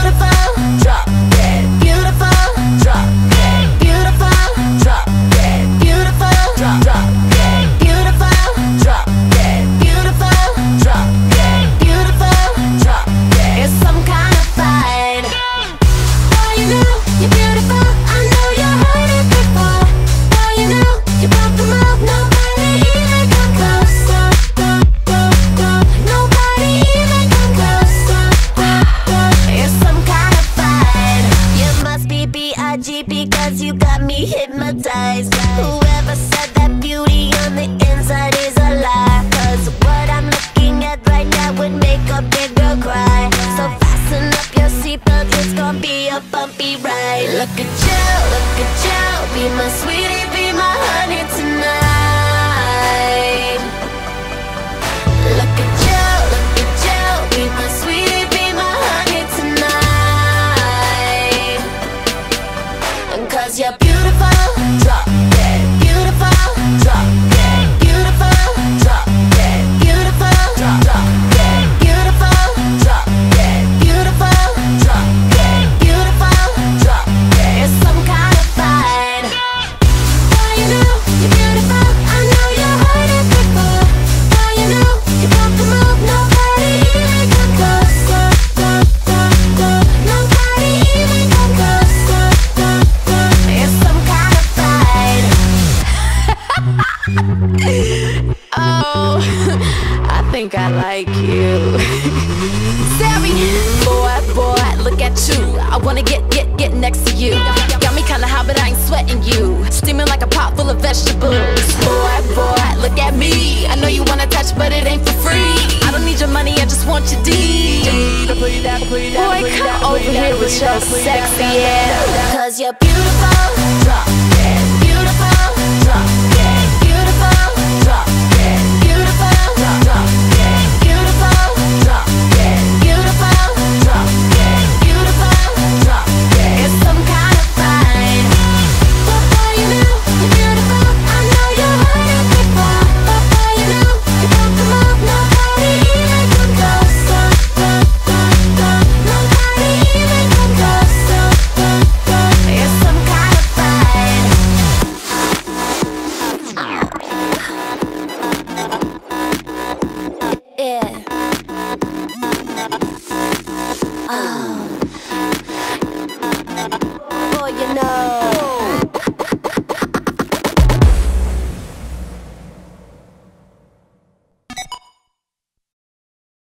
beautiful, drop dead, beautiful, drop dead, beautiful, drop dead, beautiful, drop dead, beautiful, drop dead, beautiful, drop dead, beautiful, drop dead. It's some kind of fight. Boy, you know you're beautiful. I know you heard it before. Boy, you know you broke the mold. Nobody even come close. Nobody even come close. It's some kind of fight. You must be B.I.G. because you got me hypnotized. Whoever said that beauty on the inside is a lie, 'cause what I'm looking at right now would make a big girl cry. So fasten up your seatbelt, it's gonna be a bumpy ride. Look at you, be my sweetie, be my honey tonight. Look at you, be my sweetie, be my honey tonight. 'Cause you're beautiful, drop dead, beautiful, drop dead, beautiful, drop dead, beautiful, drop dead, beautiful, drop dead, beautiful, drop dead, beautiful, drop dead. It's some kind of fight. Boy, you know you're beautiful. I know you heard it before. Boy, you know you broke the mold. Nobody even come close. Nobody even come close. It's some kind of fight. Oh, I think I like you. Sammy, boy, look at you. I wanna get next to you. Got me kinda hot, but I ain't sweating you. Steaming like a pot full of vegetables. Boy, look at me. I know you wanna touch, but it ain't for free. I don't need your money, I just want your D. Boy, come over here with your sexy ass. 'Cause you're beautiful.